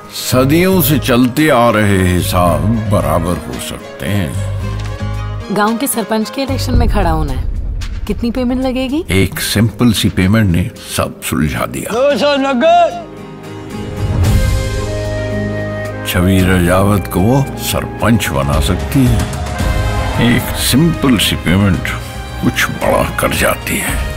सदियों से चलते आ रहे हिसाब बराबर हो सकते हैं। गांव के सरपंच के इलेक्शन में खड़ा होना है, कितनी पेमेंट लगेगी? एक सिंपल सी पेमेंट ने सब सुलझा दिया। 200 नगद। छवि रजावत को वो सरपंच बना सकती है। एक सिंपल सी पेमेंट कुछ बड़ा कर जाती है।